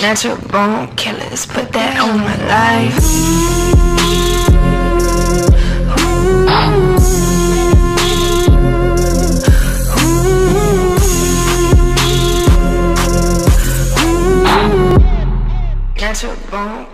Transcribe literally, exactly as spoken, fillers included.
Natural bone killers, put that on my life. Natural bone